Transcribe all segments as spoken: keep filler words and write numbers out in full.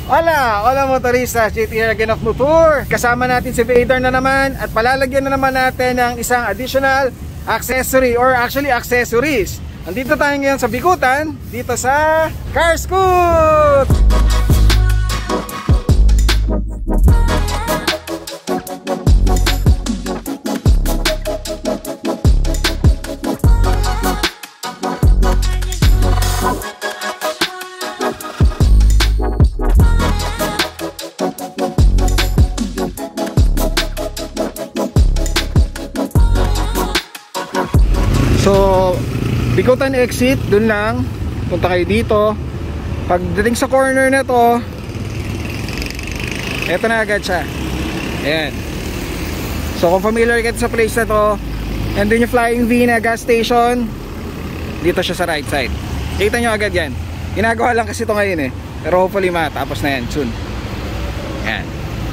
Hola! Hola motorista! J T here again of MoTour. Kasama natin si Vader na naman at palalagyan na naman natin ng isang additional accessory or actually accessories. Andito tayo ngayon sa Bikutan, dito sa Car Scoot! So, Bikutan exit, dun lang. Punta kayo dito. Pagdating sa corner na to, eto na agad siya. Ayan. So, kung familiar kayo sa place na to, and dun yung Flying V na gas station, dito siya sa right side. Kita nyo agad yan. Ginagawa lang kasi ito ngayon eh. Pero hopefully matapos na yan soon. Ayan.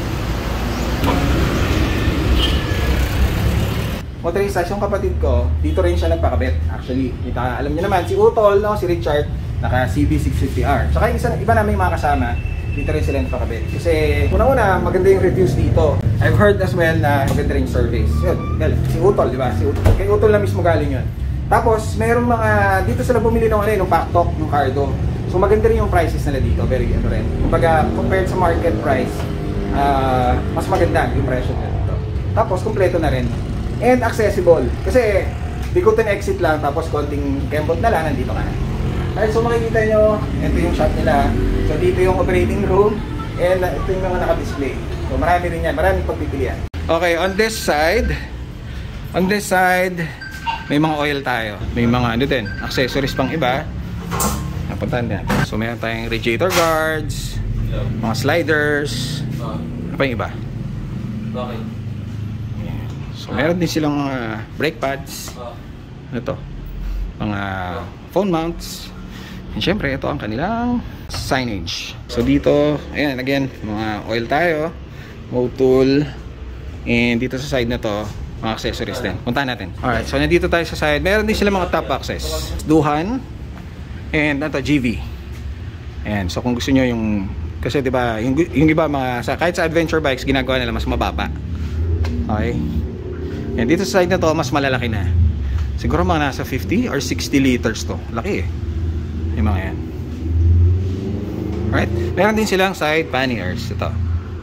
Motorista, yung kapatid ko, dito rin siya nagpakabit. Actually, kita, alam niyo naman, si Utol, no, si Richard, naka C B six fifty R. Saka yung isa, iba namin mga kasama, dito rin sila nagpakabit. Kasi, una-una, maganda yung reviews dito. I've heard as well na maganda rin yung service. Yun, si Utol, di ba? Si Utol. Kay Utol na mismo galing yun. Tapos, merong mga, dito sila bumili ng ano, yung Paktok, yung Cardo. So, maganda rin yung prices nila dito. Very ano rin. Kumbaga, compared sa market price, uh, mas maganda yung presyo nila dito. Tapos, kompleto na rin. And accessible. Kasi Bikutan exit lang, tapos konting kembot na lang, nandito ka na. Alright, so makikita nyo, ito yung shop nila. So dito yung operating room, and ito yung mga naka-display. So marami rin yan, maraming pagpipilian. Okay, on this side, on this side, may mga oil tayo. May mga ano din, accessories pang iba. Napuntahan din. So meron tayong radiator guards, mga sliders, ano pa yung iba? Okay. So, meron din silang mga brake pads. Ito, mga phone mounts. And syempre, ito ang kanilang signage. So dito, ayan, again, mga oil tayo, MoTour. And dito sa side na to, mga accessories din. Puntahan natin. Alright, so nandito tayo sa side. Meron din sila mga top access. Duhan. And ito, G V. And so kung gusto nyo yung, kasi diba, yung, yung iba mga, sa, kahit sa adventure bikes, ginagawa nila mas mababa. Okay. And dito sa side na to, mas malalaki na. Siguro mga nasa fifty or sixty liters to. Laki eh. Yung mga yan. Alright. Meron din silang side panniers. Ito.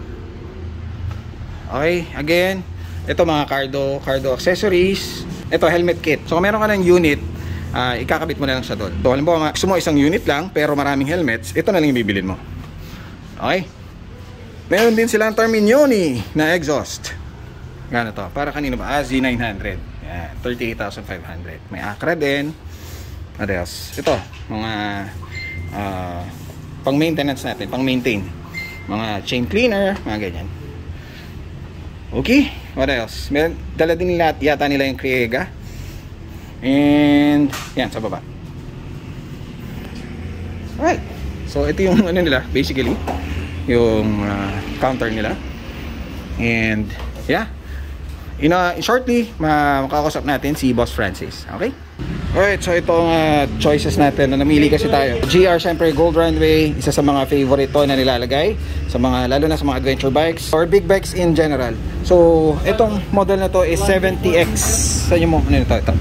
Okay. Again, ito mga cardo, cardo accessories. Ito, helmet kit. So kung meron ka ng unit, uh, ikakabit mo na lang siya doon. So halimbawa, gusto mo isang unit lang, pero maraming helmets, ito na lang yung bibilin mo. Okay. Meron din silang Terminioni na exhaust. Gano to? Para kanino ba? Ah, Z nine hundred. Yan, thirty-eight thousand five hundred. May Acra din. What else? Ito, mga uh, pang maintenance natin, pang maintain. Mga chain cleaner, mga ganyan. Okay, what else? Meron, dala din nila, yata nila yung Kriega. And yan, sa baba. Alright. So ito yung ano nila, basically yung uh, counter nila. And yeah, In, uh, in shortly, makakausap natin si Boss Francis. Okay? Alright, so itong uh, choices natin na namili kasi tayo. G R, syempre, Gold Runway, isa sa mga favorite to na nilalagay sa mga, lalo na sa mga adventure bikes or big bikes in general. So, itong model na to is seventy X. Saan yung mo? Ano ito? Ito.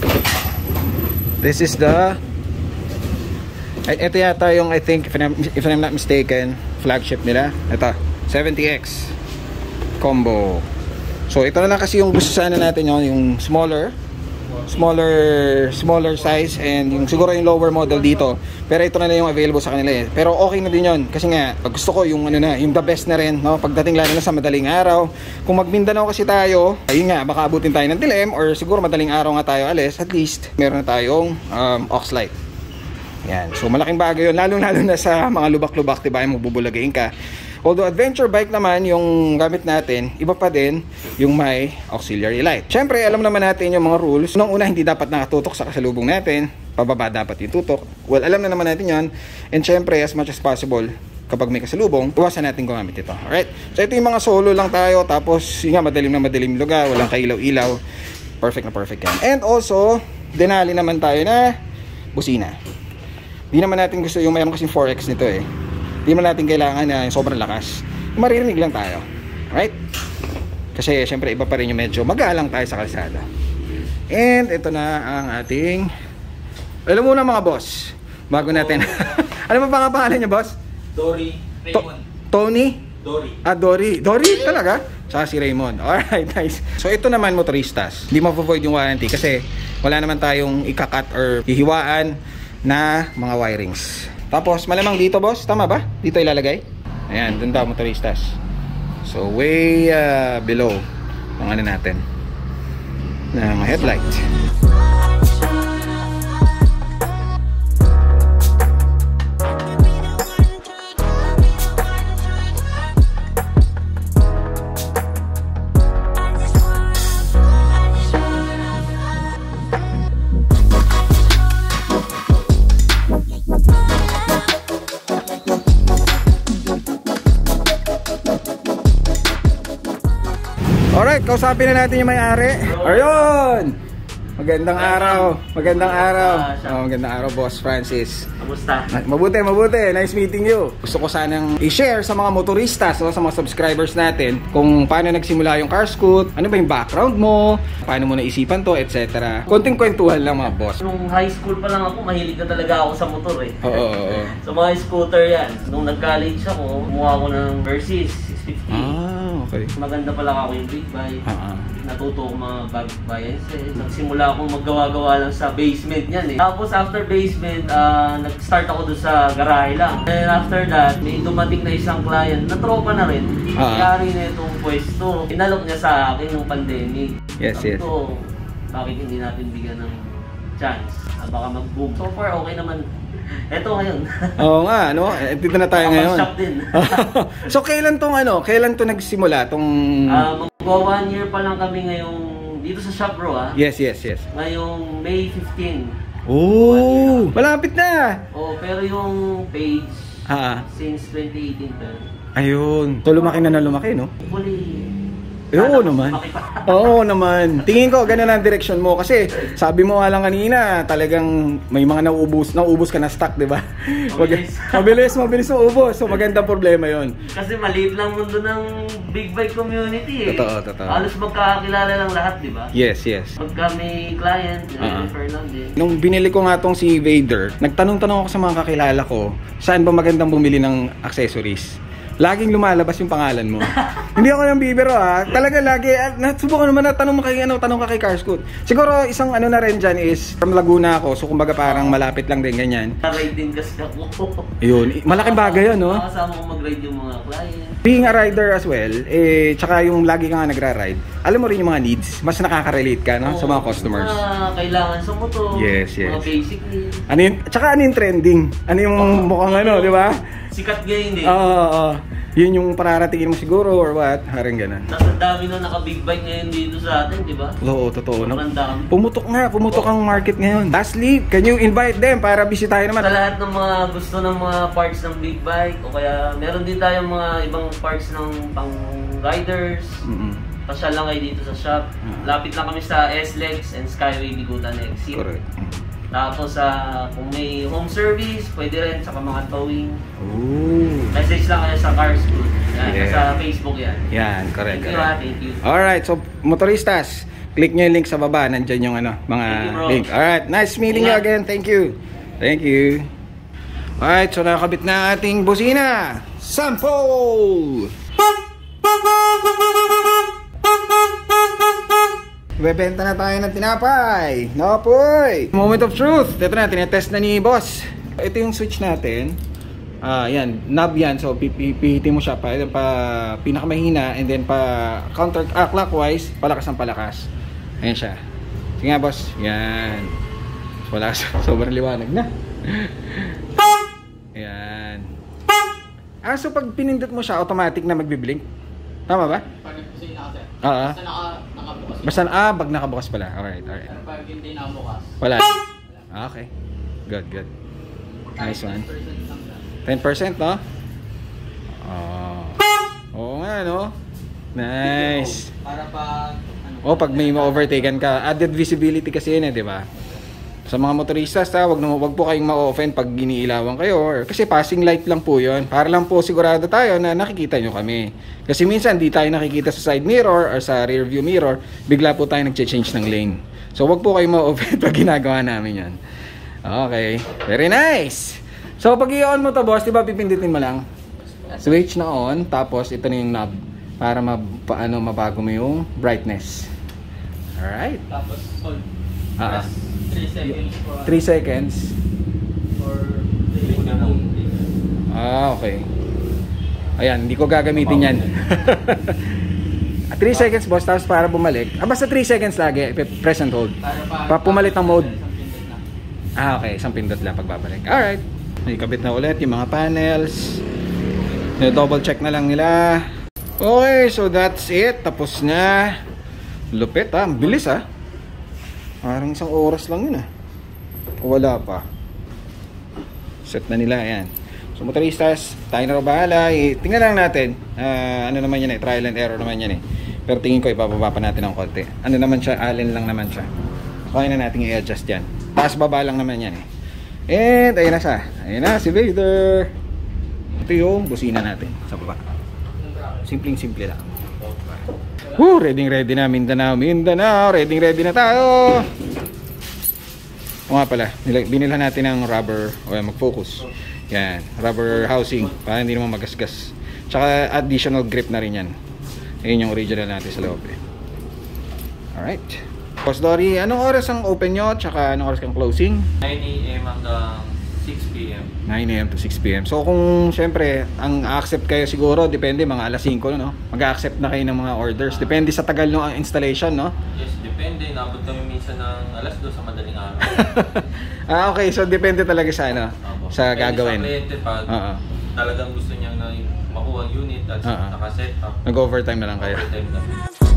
This is the, ito yata yung, I think, if I'm, if I'm not mistaken, flagship nila. Ito, seventy X combo. So ito na lang kasi yung gusto sana natin yun, yung smaller smaller smaller size and yung siguro yung lower model dito. Pero ito na lang yung available sa kanila eh. Pero okay na din yun kasi nga pag gusto ko yung ano na, yung the best na rin, no? Pagdating lalo na sa madaling araw. Kung mag Mindanao kasi tayo, ayun nga, baka abutin tayo ng dilim or siguro madaling araw nga tayo alis, at least meron na tayong um, aux light. Yan. So malaking bagay yun, lalo lalo na sa mga lubak-lubak, diba, yung mabubulagayin ka. Although adventure bike naman yung gamit natin, iba pa din yung may auxiliary light. Syempre, alam naman natin yung mga rules. Nung una, hindi dapat nakatutok sa kasalubong natin. Pababa dapat yung tutok. Well, alam na naman natin yon. And syempre, as much as possible, kapag may kasalubong, iwasan natin gumamit ito. Alright? So ito yung mga solo lang tayo. Tapos, yung nga, madilim na madilim lugar. Walang kailaw-ilaw. Perfect na perfect yan. And also, Denali naman tayo na busina. Di naman natin gusto yung mayroon kasing four X nito eh. Hindi man natin kailangan na uh, sobrang lakas. Maririnig lang tayo. Right? Kasi syempre iba pa rin yung medyo magalang tayo sa kalsada. And ito na ang ating, alam muna mga boss, bago natin. Ano ba pang pangalan niya, boss? Dory Raymond. Tony? Dory. Ah, Dory. Dory talaga? Saka si Raymond. Alright, nice. So ito naman motoristas, hindi ma-void yung warranty kasi wala naman tayong ikakat or hihiwaan na mga wirings. Tapos malamang dito, boss, tama ba? Dito ilalagay? Ayan, dun daw motoristas. So way uh, below ang ano natin ng headlight. Alright, kausapin na natin yung may-ari. Ayun! Magandang araw. Magandang araw. Oh, magandang araw, Boss Francis. Kamusta? Mabuti, mabuti. Nice meeting you. Gusto ko sanang i-share sa mga motoristas, so, sa mga subscribers natin, kung paano nagsimula yung car scoot, ano ba yung background mo, paano mo naisipan to, et cetera. Konting kwentuhan lang, mga boss. Nung high school pa lang ako, mahilig na talaga ako sa motor eh. Oo, oo, oo. So mga scooter yan. Nung nag-college ako, kumuha ako ng Versys six fifty. Ah, okay. Maganda pala ako yung big bike. Ah, ah. Natuto ko mga bag biases. Nagsimula akong maggawa-gawa lang sa basement yan eh. Tapos after basement, uh, nag-start ako doon sa garahe lang. And after that, may dumating na isang client na tropa na rin. Ah. Kayari na itong pwesto. Inalok niya sa akin nung pandemic. Yes, yes. So, bakit hindi natin bigyan ng chance? Ah, baka mag-boom. So far, okay naman. Eto ngayon. Oo nga, ano? Eh, dito na tayo ngayon. Shop din. So, kailan tong ano? Kailan to nagsimula? Tong... Uh, Go one year pa lang kami ngayong dito sa shop, bro, ah. Yes, yes, yes. Ngayong May fifteenth. Oh, malapit na. Oh, pero yung page ah. since twenty eighteen pa. Ayun. So lumaki na na lumaki, no? Hopefully. Oo naman. Oo naman. Tingin ko ganun ang direksyon mo kasi sabi mo nga lang kanina, talagang may mga nauubos, nauubos ka na stock, 'di ba? Mabilis. mabilis, mabilis maubos. So magandang problema 'yon. Kasi maliit lang mundo ng big bike community eh. Totoo, totoo. Halos magkakakilala lang lahat, 'di ba? Yes, yes. Pagka may client, uh-huh. refer lang din. Nung binili ko nga tong si Vader, nagtanong-tanong ako sa mga kakilala ko, saan ba magandang bumili ng accessories? Laging lumalabas yung pangalan mo. Hindi ako yung bibiro ha. Talaga lagi, at nasubukan naman na tanong mo kay, ano, tanong ka kay Carscoot. Siguro isang ano na rin dyan is, from Laguna ako, so kumbaga parang malapit lang din ganyan. Ride din kasi ako. Yun, malaking bagay yun, no? Makakasama ko mag-ride yung mga client. Being a rider as well, eh, tsaka yung lagi ka nga nagra-ride, alam mo rin yung mga needs, mas nakaka-relate ka, no? Oo, sa mga customers. Mga kailangan sa motor, yes, yes. mga basic needs. Ano yung, tsaka ano yung trending? Ano yung oh, mukhang ano, di ba? Sikat ngayon eh. Oo, oo, oo. Yun yung pararatingin mo siguro or what? Haring ganun. Nasa dami na naka-big bike ngayon dito sa atin, di ba? Oo, totoo. No? Dami. Pumutok nga, pumutok oh. ang market ngayon. Lastly, can you invite them para bisitahin naman? Sa lahat ng mga gusto ng mga parts ng big bike o kaya meron din tayong mga ibang parts ng pang riders. Mm-hmm. Pasyal lang kayo dito sa shop. Uh-huh. Lapit lang kami sa S-Lex and Skyway Bigutan Exit. Correct. Mm-hmm. Tapos uh, kung may home service, pwede rin, saka mga towing. Ooh. Message lang kayo sa Carscoot. Yan, yeah. Sa Facebook yan. Yan, correct. Thank you, correct. Ha, thank you. Alright, so motoristas, click nyo yung link sa baba. Nandyan yung ano, mga you, link. Alright, nice meeting yeah. you again. Thank you. Thank you. Alright, so nakakabit na ating busina. Sample! Bebenta na tayo ng tinapay. Napoy! Moment of truth. Ito na, tinetest na ni boss. Ito yung switch natin. Ah, uh, yan, knob yan. So pipihitin mo siya pa, pa pinakamahina and then pa counter ah, clockwise, palakas ng palakas. Ayan siya. Sige nga boss. Yan. Wala sobrang liwanag na. Yan. Ah, so pag pinindot mo siya, automatic na magbi-blink. Tama ba? Pag kasi naka-set. Oo. Basta naka, nakabukas. Basta, ah, pag nakabukas pala. Alright, alright. Pero pag hindi nakabukas. Wala. Ah, okay. Good, good. Nice one. ten percent, no? Oh. Oo nga, no? Nice. Para pag... Ano, oh, pag may ma-overtaken ka. Added visibility kasi yun eh, di ba? Sa mga motoristas, ha, wag, na, wag po kayong ma-offend pag giniilawan kayo. Or, kasi passing light lang po yun. Para lang po sigurado tayo na nakikita nyo kami. Kasi minsan di tayo nakikita sa side mirror or sa rear view mirror. Bigla po tayo nag-change ng lane. So wag po kayong ma-offend pag ginagawa namin yan. Okay. Very nice. So pag i-on mo to boss, di ba pipindutin mo lang? Switch na on. Tapos ito na yung knob. Para ma paano mabago mo yung brightness. Alright. Tapos hold. Ah. three seconds for three seconds. for the Ah, okay. Ayan, hindi ko gagamitin yan. three seconds boss, tapos para bumalik. Ah, basta three seconds lagi, press and hold. Pa pumalit ng mode. Ah, okay, isang pindot lang pagbabalik. Alright. Ikabit na ulit yung mga panels. Double check na lang nila. Okay, so that's it. Tapos na. Lupit ah, bilis ah. Parang isang oras lang yun ah. O wala pa. Set na nila, ayan. So motoristas, tayo na bahala. I tingnan lang natin. Uh, ano naman yan eh, trial and error naman yan eh. Pero tingin ko ipababa pa natin ng konti. Ano naman siya, allen lang naman siya. Kaya na natin i-adjust yan. Taas baba lang naman yan eh. And ayun na siya. Ayun na si Vader. Ito yung busina natin sa baba. Simpleng simple lang. Woo, ready ready na Mindanao, Mindanao, ready ready na tayo. O nga pala, binilhan natin ng rubber, o yan, mag-focus. Yan, rubber housing, para hindi naman magasgas. Tsaka additional grip na rin yan. Ayun yung original natin sa loob eh. Alright. Boss Dory, anong oras ang open nyo? Tsaka anong oras kang closing? nine A M hanggang six P M nine A M to six P M So kung syempre ang accept kayo siguro, depende mga alas singko no? Mag-accept na kayo ng mga orders. Depende sa tagal ng installation, no? Yes, depende. Naabot kami minsan ng alas dos sa madaling araw. Ah, okay. So depende talaga sa ano, Opo. sa Depende gagawin. sa kliyente pag uh -huh. talagang gusto niyang na makuha ang unit at uh -huh. nakaset up. Nag-overtime na lang kayo. Overtime na.